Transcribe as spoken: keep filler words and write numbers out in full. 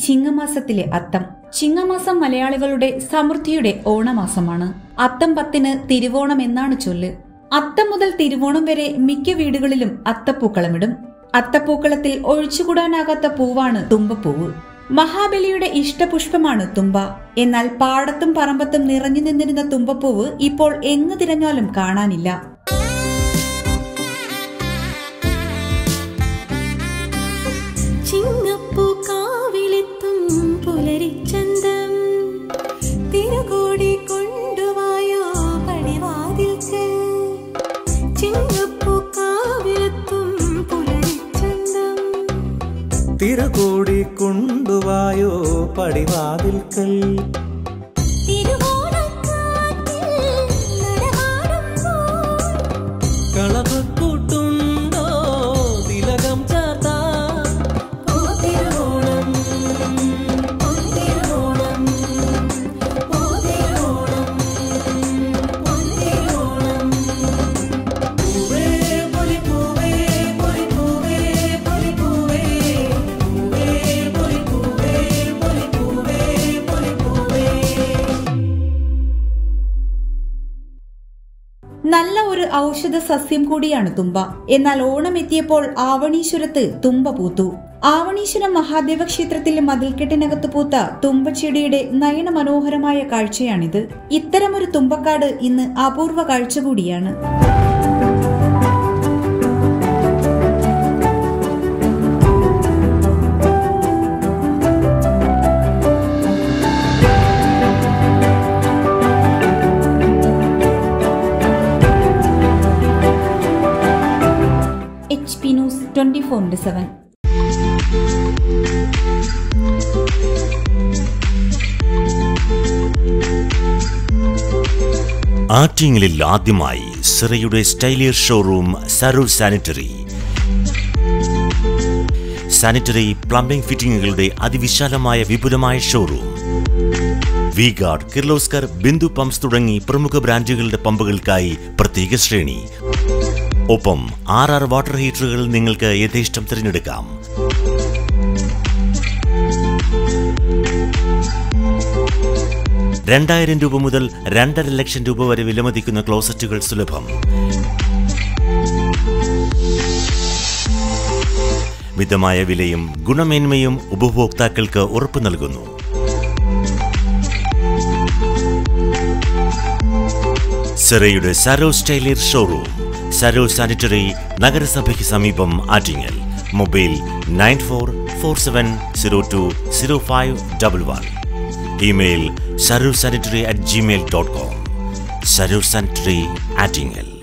ചിങ്ങമാസത്തിലെ അത്തം. ചിങ്ങമാസം മലയാളികളുടെ സമൃദ്ധിയുടെ ഓണമാസമാണ്. അത്തം പത്തിന് തിരുവോണം എന്നാണ് ചൊല്ല്. അത്തം മുതൽ തിരുവോണം വരെ മിക്ക വീടുകളിലും അത്തപ്പൂക്കളമിടും. അത്തപ്പൂക്കളത്തിൽ ഒഴിച്ചുകൂടാനാകാത്ത പൂവാണ് തുമ്പപ്പൂവ്. മഹാബലിയുടെ ഇഷ്ടപുഷ്പമാണ് തുമ്പ. എന്നാൽ പാടത്തും പറമ്പത്തും നിറഞ്ഞു നിന്നിരുന്ന തുമ്പപ്പൂവ് ഇപ്പോൾ എങ്ങു തിരഞ്ഞാലും കാണാനില്ല. തിരുകൂടി കൊണ്ടുവായോ പടിവാതിൽക്കൽ. കളപക്കൂട്ടുണ്ടോ തിലകം ചാർത്താ. നല്ല ഒരു ഔഷധ സസ്യം കൂടിയാണ് തുമ്പ. എന്നാൽ ഓണം എത്തിയപ്പോൾ ആവണീശ്വരത്ത് തുമ്പ പൂത്തു. ആവണീശ്വരം മഹാദേവ ക്ഷേത്രത്തിലെ മതിൽക്കെട്ടിനകത്ത് പൂത്ത തുമ്പച്ചെടിയുടെ നയന മനോഹരമായ കാഴ്ചയാണിത്. ഇത്തരമൊരു തുമ്പക്കാട് ഇന്ന് അപൂർവ കാഴ്ച കൂടിയാണ്. H P News twenty-four into seven. ആറ്റിങ്ങലിൽ ആദ്യമായി സിറയുടെ സ്റ്റൈലിയർ ഷോറൂം സരൂർ സാനിറ്ററി. സാനിറ്ററി പ്ലംബിംഗ് ഫിറ്റിംഗുകളുടെ അതിവിശാലമായ വിപുലമായ showroom. V guard, Kirloskar, Bindu pumps തുടങ്ങി പ്രമുഖ ബ്രാൻഡുകളുടെ പമ്പുകൾക്കായി പ്രത്യേക ശ്രേണി. ഒപ്പം ആർ ആർ വാട്ടർ ഹീറ്ററുകൾ നിങ്ങൾക്ക് യഥേഷ്ടം തിരഞ്ഞെടുക്കാം. രണ്ടായിരം രൂപ മുതൽ രണ്ടര ലക്ഷം രൂപ വരെ വിലമതിക്കുന്ന ക്ലോസറ്റുകൾ സുലഭം. മിതമായ വിലയും ഗുണമേന്മയും ഉപഭോക്താക്കൾക്ക് ഉറപ്പു നൽകുന്നു. സിറയുടെ സരോ സ്റ്റൈലിയർ ഷോറൂം, സരോ സാനിറ്ററി, നഗരസഭയ്ക്ക് സമീപം, Attingal. Mobile nine four four seven zero two zero five double one. Email സരോ sanitary at gmail dot com. സരോ സാനിറ്ററി, ആറ്റിങ്ങൽ.